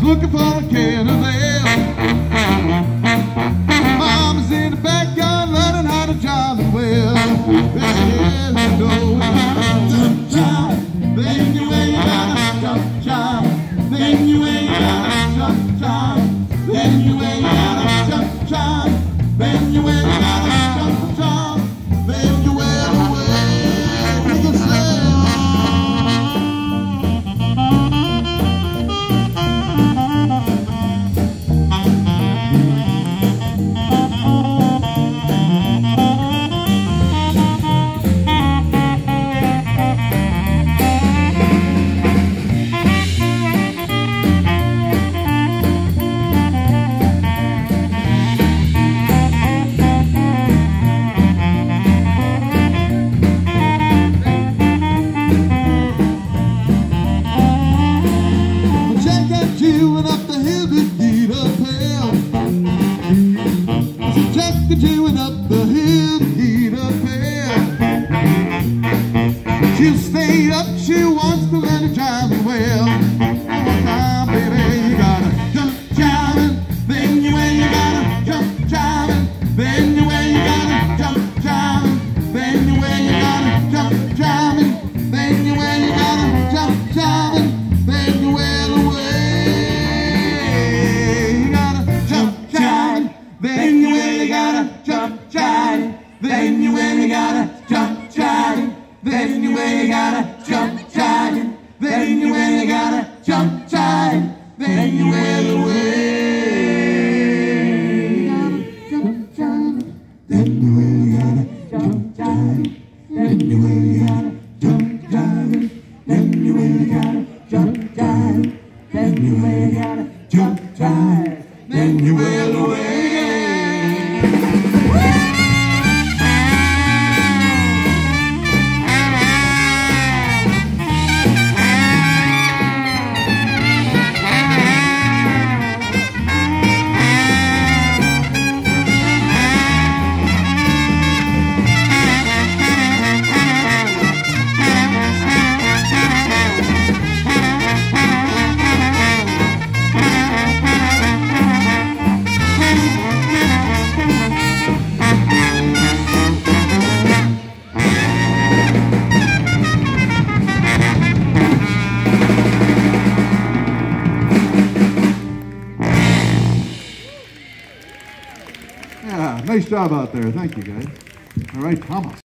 looking for a can of ale. Mama's in the backyard learning how to drive it well. Yeah, you know jump jive, then you ain't gotta jump jive, then you ain't gotta jump jive, then you ain't gotta jump jive, then you ain't gotta jump jive, then you went away with the sled. Chewing up the hill to get up hill. So Jack chewing up the hill to get up hill. She'll stay up, she wants to let it drive me well. One time, baby, you gotta jump jiving, then you ain't gotta jump jiving, then you ain't gotta jump jiving, then you ain't gotta jump jiving, then you ain't gotta jump jiving, then you went away. Then you ain't gotta jump jive. Then you ain't gotta jump jive. Then you ain't gotta jump jive. Then you ain't gotta jump jive. Then you went away. Jump jive. Then you ain't gotta jump jive. Then you ain't gotta jump jive. Then you ain't gotta jump jive. Then you ain't gotta jump jive. Then you went away. Yeah, nice job out there. Thank you, guys. All right, Thomas.